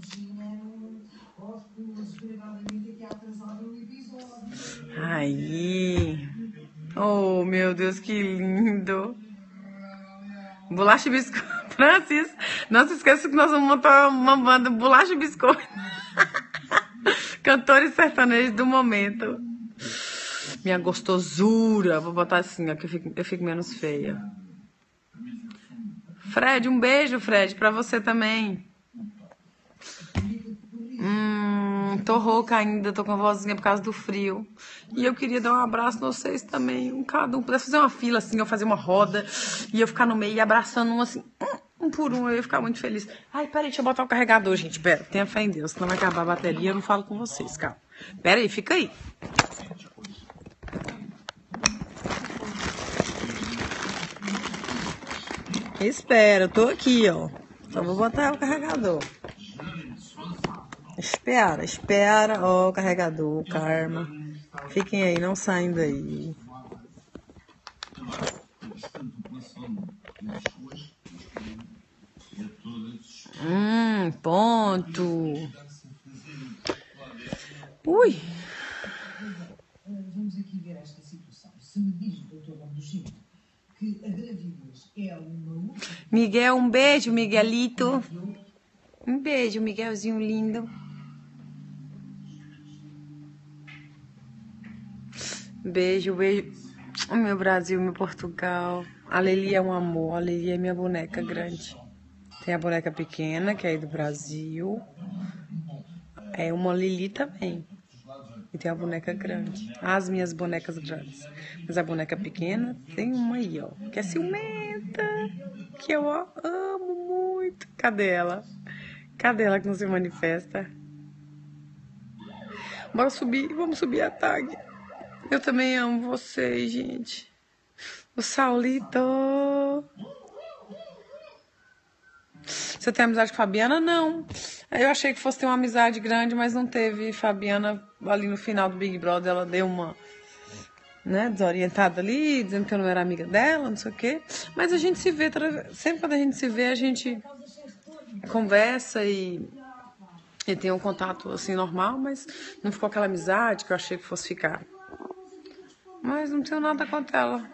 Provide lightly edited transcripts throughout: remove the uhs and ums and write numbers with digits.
Aí. Oh, meu Deus, que lindo. Bolacha e biscoito. Francis, não se esqueça que nós vamos montar uma banda Bolacha e Biscoito. Cantores sertanejos do momento. Minha gostosura. Vou botar assim, ó, que eu fico menos feia. Fred, um beijo, Fred, pra você também. Tô rouca ainda, tô com a vozinha por causa do frio. E eu queria dar um abraço a vocês também. Cada um pudesse fazer uma fila assim, eu fazer uma roda e eu ficar no meio e abraçando um assim, um por um, eu ia ficar muito feliz. Ai, peraí, deixa eu botar o carregador, gente. Pera, tenha fé em Deus, senão vai acabar a bateria, eu não falo com vocês, calma. Pera aí, fica aí. Espera, eu tô aqui, ó. Só vou botar o carregador. Espera, ó, o carregador, Karma. Fiquem aí, não saem daí. Ponto. Ui. Vamos aqui ver esta situação. Se me diz o doutor Lambogino que a gravidez é uma... Miguel, um beijo, Miguelito. Um beijo, Miguelzinho lindo. Beijo, beijo. O meu Brasil, meu Portugal. A Leli é um amor. A Leli é minha boneca grande. Tem a boneca pequena, que é aí do Brasil. É uma Lili também. E tem a boneca grande. As minhas bonecas grandes. Mas a boneca pequena tem uma aí, ó. Que é ciumenta. Que eu amo muito. Cadê ela? Cadê ela que não se manifesta? Bora subir. Vamos subir a tag. Eu também amo vocês, gente. O Saulito. Você tem amizade com a Fabiana? Não. Eu achei que fosse ter uma amizade grande, mas não teve. Fabiana, ali no final do Big Brother, ela deu uma, né, desorientada ali, dizendo que eu não era amiga dela, não sei o quê. Mas a gente se vê, sempre quando a gente se vê, a gente conversa e tem um contato, assim, normal, mas não ficou aquela amizade que eu achei que fosse ficar. Mas não tenho nada contra ela.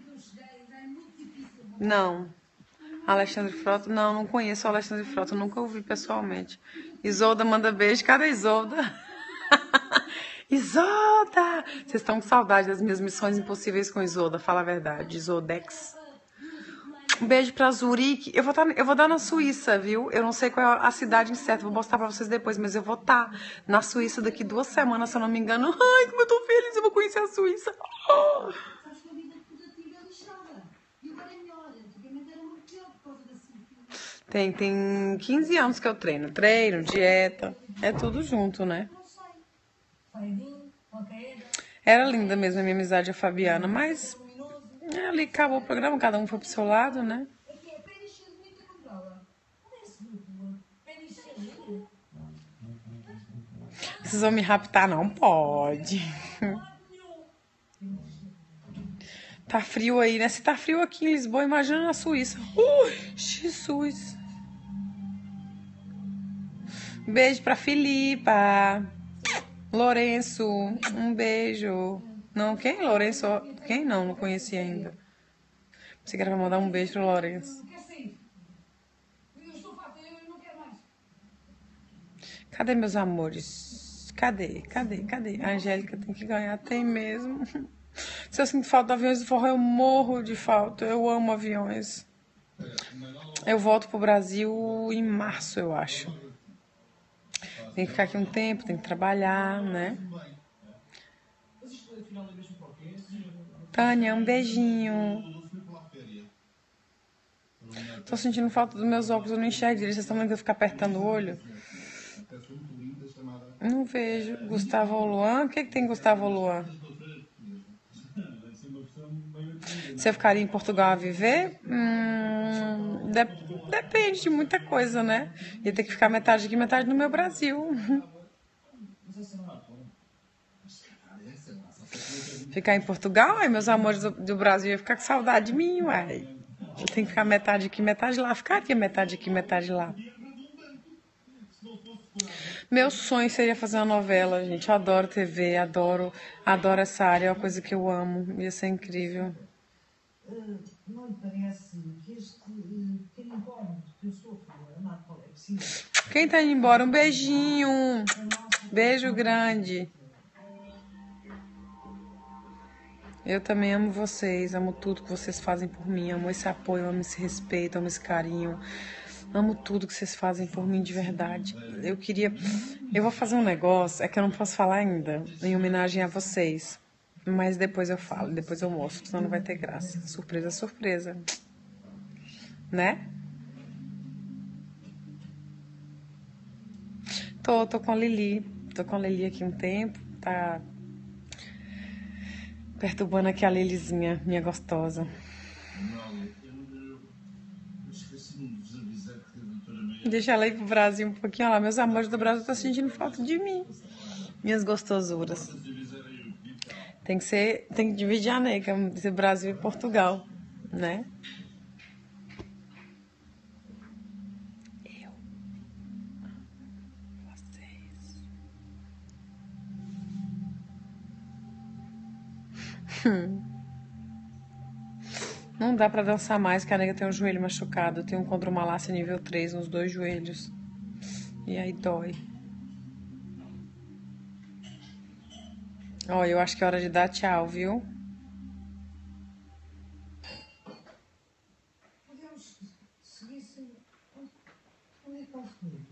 Não. Alexandre Frota, não conheço o Alexandre Frota, nunca ouvi pessoalmente. Isolda manda beijo, cadê Isolda? Isolda! Vocês estão com saudade das minhas missões impossíveis com Isolda, fala a verdade, Isoldex. Um beijo pra Zurique, eu vou dar na Suíça, viu? Eu não sei qual é a cidade certa, vou mostrar pra vocês depois, mas eu vou estar na Suíça daqui 2 semanas, se eu não me engano. Ai, como eu tô feliz, eu vou conhecer a Suíça. Oh. Tem 15 anos que eu treino, dieta, é tudo junto, né? Era linda mesmo a minha amizade a Fabiana, mas ali acabou o programa, cada um foi pro seu lado, né? Vocês vão me raptar? Não pode. Tá frio aí, né? Se tá frio aqui em Lisboa, imagina na Suíça. Jesus! Beijo pra Filipa. Lourenço, um beijo. Não, quem? Lourenço? Quem? Não conhecia ainda. Você quer mandar um beijo pro Lourenço. Cadê meus amores? Cadê? A Angélica tem que ganhar, tem mesmo. Se eu sinto falta de aviões do forró, eu morro de falta. Eu amo aviões. Eu volto pro Brasil em março, eu acho. Tem que ficar aqui um tempo, tem que trabalhar, né? Tânia, um beijinho. Tô sentindo falta dos meus óculos, eu não enxergo direito. Vocês estão vendo que eu fico apertando o olho? Não vejo. Gustavo Luan? O que tem Gustavo Luan? Se eu ficaria em Portugal a viver? Depende de muita coisa, né? Ia ter que ficar metade aqui, metade no meu Brasil. Ficar em Portugal? Aí meus amores do Brasil iam ficar com saudade de mim, uai. Eu tenho que ficar metade aqui, metade lá. Ficaria metade aqui, metade lá. Meu sonho seria fazer uma novela, gente. Eu adoro TV, adoro essa área, é uma coisa que eu amo. Ia ser incrível. Não lhe parece que este pequeno incómodo que eu sofro, amado colega, sim. Quem tá indo embora? Um beijinho. Beijo grande. Eu também amo vocês, amo tudo que vocês fazem por mim, amo esse apoio, amo esse respeito, amo esse carinho, amo tudo que vocês fazem por mim de verdade. Eu vou fazer um negócio, é que eu não posso falar ainda, em homenagem a vocês, mas depois eu falo, depois eu mostro, senão não vai ter graça. Surpresa, surpresa, né? Tô com a Lili aqui um tempo, tá perturbando aqui a Lilizinha, minha gostosa. Deixa ela ir pro Brasil um pouquinho. Olha lá, meus amores do Brasil estão sentindo falta de mim. Minhas gostosuras. Tem que dividir a nega, Brasil e Portugal, né? Eu. Vocês. Não dá pra dançar mais, que a nega tem um joelho machucado. Tem um condromalácia nível 3 nos 2 joelhos. E aí dói. Ó, eu acho que é hora de dar tchau, viu? Podemos seguir sem. Onde é que vai seguir?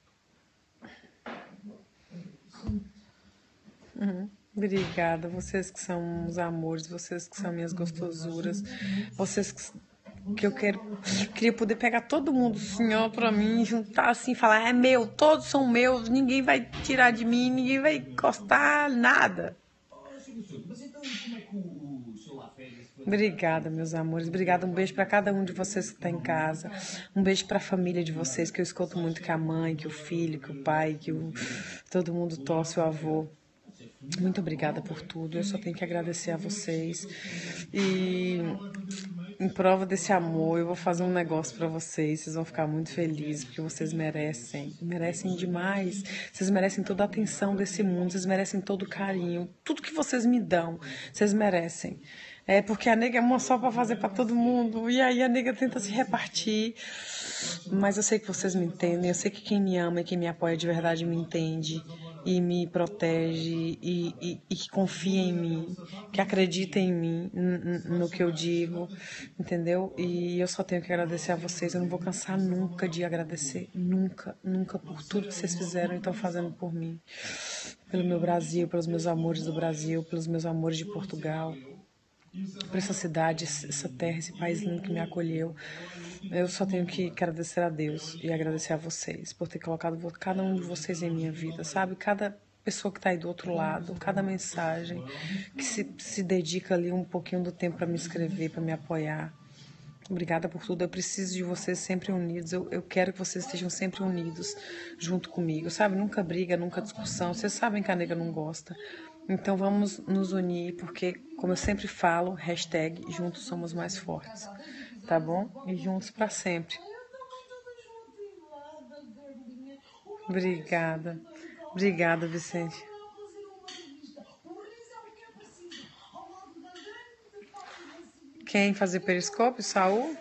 Obrigada, vocês que são os amores, vocês que são minhas gostosuras, vocês que eu queria poder pegar todo mundo assim, ó, pra mim, juntar assim, falar, é meu, todos são meus, ninguém vai tirar de mim, ninguém vai encostar, nada. Mas então, como é que o seu lá férias foi? Obrigada, meus amores. Obrigada. Um beijo para cada um de vocês que está em casa. Um beijo para a família de vocês, que eu escuto muito que a mãe, que o filho, que o pai, todo mundo torce, o avô. Muito obrigada por tudo. Eu só tenho que agradecer a vocês. E em prova desse amor, eu vou fazer um negócio para vocês. Vocês vão ficar muito felizes, porque vocês merecem. Merecem demais. Vocês merecem toda a atenção desse mundo. Vocês merecem todo o carinho. Tudo que vocês me dão, vocês merecem. É porque a nega é uma só para fazer para todo mundo. E aí a nega tenta se repartir. Mas eu sei que vocês me entendem. Eu sei que quem me ama e quem me apoia de verdade me entende. E me protege. E que confia em mim. Que acredita em mim, no que eu digo. Entendeu? E eu só tenho que agradecer a vocês. Eu não vou cansar nunca de agradecer. Nunca, nunca por tudo que vocês fizeram e estão fazendo por mim. Pelo meu Brasil, pelos meus amores do Brasil, pelos meus amores de Portugal. Por essa cidade, essa terra, esse país lindo que me acolheu. Eu só tenho que agradecer a Deus e agradecer a vocês por ter colocado cada um de vocês em minha vida, sabe? Cada pessoa que tá aí do outro lado, cada mensagem que se dedica ali um pouquinho do tempo para me escrever, para me apoiar. Obrigada por tudo. Eu preciso de vocês sempre unidos. Eu quero que vocês estejam sempre unidos junto comigo, sabe? Nunca briga, nunca discussão. Vocês sabem que a nega não gosta. Então vamos nos unir, porque, como eu sempre falo, hashtag juntos somos mais fortes. Tá bom? E juntos para sempre. Obrigada. Obrigada, Vicente. Quem fazer periscópio? Saul?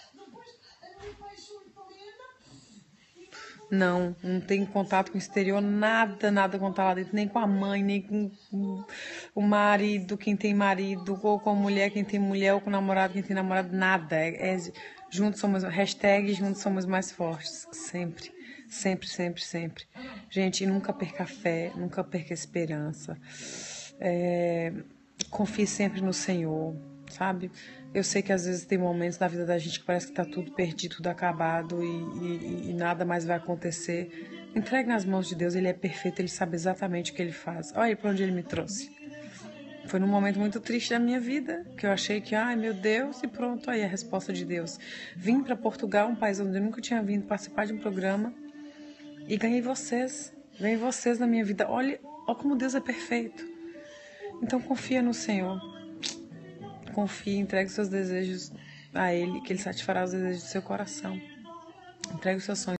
Não tem contato com o exterior, nada contar lá dentro, nem com a mãe, nem com o marido, quem tem marido, ou com a mulher, quem tem mulher, ou com o namorado, quem tem namorado, nada. Juntos somos, hashtag juntos somos mais fortes, sempre, sempre, sempre, sempre. Gente, nunca perca a fé, nunca perca a esperança. Confie sempre no Senhor, sabe? Eu sei que às vezes tem momentos na vida da gente que parece que tá tudo perdido, tudo acabado e nada mais vai acontecer. Entregue nas mãos de Deus, Ele é perfeito, Ele sabe exatamente o que Ele faz. Olha aí pra onde Ele me trouxe. Foi num momento muito triste da minha vida, que eu achei que, ai meu Deus, e pronto, aí a resposta de Deus. Vim para Portugal, um país onde eu nunca tinha vindo participar de um programa, e ganhei vocês na minha vida. Olha como Deus é perfeito. Então confia no Senhor. Confie, entregue seus desejos a Ele, que Ele satisfará os desejos do seu coração. Entregue os seus sonhos.